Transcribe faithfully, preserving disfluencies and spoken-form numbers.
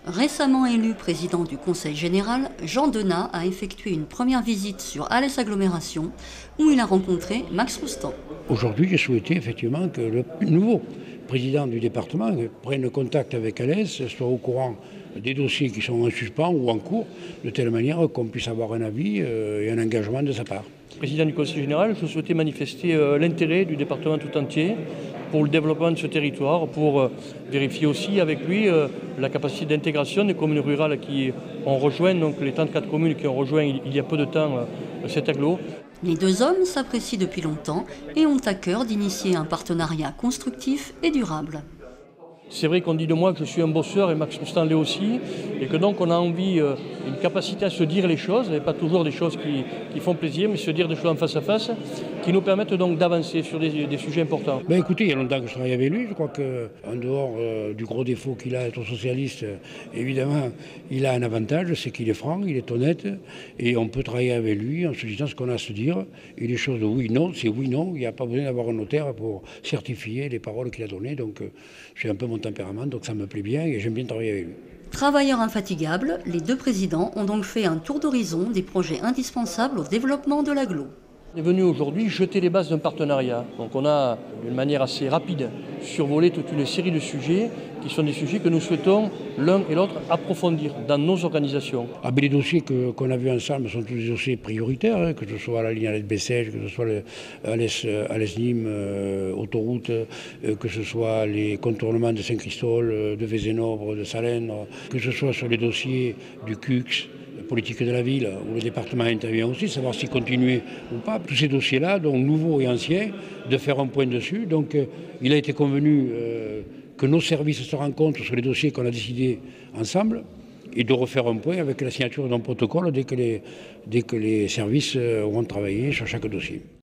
Récemment élu président du Conseil général, Jean Denat a effectué une première visite sur Alès Agglomération où il a rencontré Max Roustan. Aujourd'hui, j'ai souhaité effectivement que le nouveau président du département prenne contact avec Alès, soit au courant des dossiers qui sont en suspens ou en cours, de telle manière qu'on puisse avoir un avis et un engagement de sa part. Président du Conseil général, je souhaitais manifester l'intérêt du département tout entier pour le développement de ce territoire, pour vérifier aussi avec lui la capacité d'intégration des communes rurales qui ont rejoint, donc les trente-quatre communes qui ont rejoint il y a peu de temps cet agglo. Les deux hommes s'apprécient depuis longtemps et ont à cœur d'initier un partenariat constructif et durable. C'est vrai qu'on dit de moi que je suis un bosseur et Max Roustan l'est aussi, et que donc on a envie, euh, une capacité à se dire les choses, et pas toujours des choses qui, qui font plaisir, mais se dire des choses en face à face, qui nous permettent donc d'avancer sur des, des sujets importants. Ben écoutez, il y a longtemps que je travaille avec lui, je crois qu'en dehors euh, du gros défaut qu'il a d'être socialiste, euh, évidemment, il a un avantage, c'est qu'il est franc, il est honnête, et on peut travailler avec lui en se disant ce qu'on a à se dire, et les choses de oui, non, c'est oui, non, il n'y a pas besoin d'avoir un notaire pour certifier les paroles qu'il a données, donc euh, c'est un peu mon tempérament, donc ça me plaît bien et j'aime bien travailler avec lui. Travailleurs infatigables, les deux présidents ont donc fait un tour d'horizon des projets indispensables au développement de l'agglo. On est venu aujourd'hui jeter les bases d'un partenariat. Donc on a, d'une manière assez rapide, survolé toute une série de sujets qui sont des sujets que nous souhaitons l'un et l'autre approfondir dans nos organisations. Ah ben les dossiers que, qu'on a vus ensemble sont tous des dossiers prioritaires, hein, que ce soit la ligne Alès-Bessèges, que ce soit Alès-Nîmes, euh, autoroute, euh, que ce soit les contournements de Saint-Christol, euh, de Vézénobre, de Salèndre, que ce soit sur les dossiers du C U X, politique de la ville, où le département intervient aussi, savoir s'y continuer ou pas. Tous ces dossiers-là, donc nouveaux et anciens, de faire un point dessus. Donc euh, il a été convenu euh, que nos services se rencontrent sur les dossiers qu'on a décidés ensemble et de refaire un point avec la signature d'un protocole dès que les, dès que les services auront travaillé sur chaque dossier.